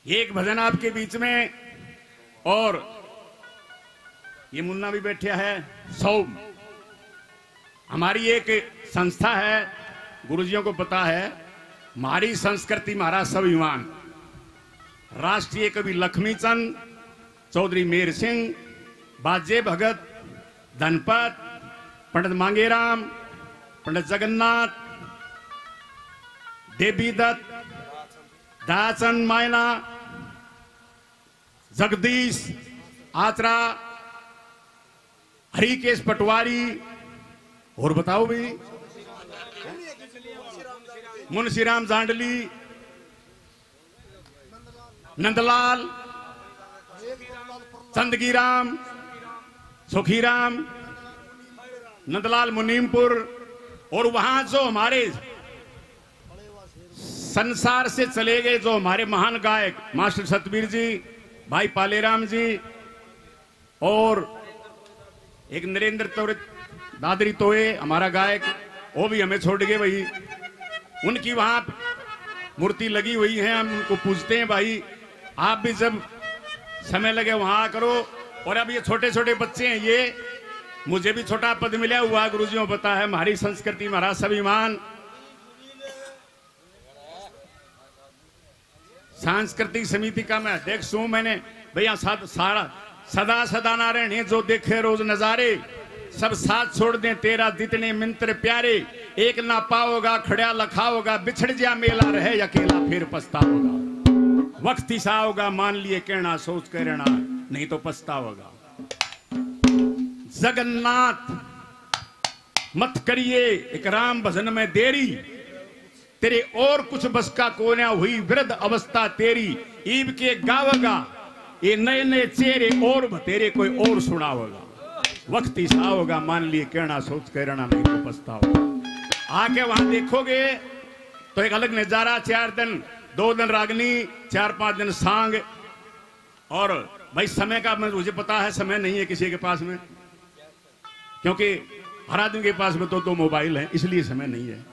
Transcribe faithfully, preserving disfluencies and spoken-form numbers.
एक भजन आपके बीच में, और ये मुन्ना भी बैठे है। सौम हमारी एक संस्था है, गुरुजियों को पता है, हमारी संस्कृति हमारा स्वाभिमान। राष्ट्रीय कवि लक्ष्मीचंद, चौधरी मेहर सिंह, बाजे भगत, धनपत, पंडित मांगेराम, पंडित जगन्नाथ, देवी दत्त, दाचंद मायना, जगदीश आचरा, हरिकेश पटवारी, और बताओ भी मुंशीराम जांडली, नंदलाल, चंदगीराम, सुखीराम, नंदलाल मुनीमपुर, और वहां जो हमारे संसार से चले गए जो हमारे महान गायक मास्टर सतबीर जी, भाई पालेराम जी, और एक नरेंद्र तोरे दादरी तोए हमारा गायक, वो भी हमें छोड़ गए भाई। उनकी वहां मूर्ति लगी हुई है, हम उनको पूजते हैं भाई। आप भी जब समय लगे वहां करो। और अब ये छोटे छोटे बच्चे हैं, ये मुझे भी छोटा पद मिला हुआ, गुरुजियों को पता है, हमारी संस्कृति हमारा स्वाभिमान। सांस्कृतिक समिति का मैं अध्यक्ष हूं। मैंने भैया सारा सदा सदा नारायण जो देखे रोज नजारे, सब साथ छोड़ दें तेरा जितने मिंत्र प्यारे, एक ना पाओगा खड़ा लखाओगा, बिछड़ जा मेला रहे अकेला फिर पछताओगा। वक्त ही सा होगा मान लिए कहना, सोच कर रहना नहीं तो पछताओगा। जगन्नाथ मत करिए एक राम भजन में देरी, तेरे और कुछ बस का कोना हुई वृद्ध अवस्था तेरी। ईब के गावगा ये नए नए चेहरे और तेरे कोई और सुनावगा। वक्त ही सा होगा मान लिए कहना, सोच कर रहना नहीं तो पछताओगा। आके वहां देखोगे तो एक अलग नजारा। चार दिन, दो दिन रागनी, चार पांच दिन सांग। और भाई समय का मुझे पता है समय नहीं है किसी के पास में, क्योंकि हर आदमी के पास में तो दो मोबाइल है, इसलिए समय नहीं है।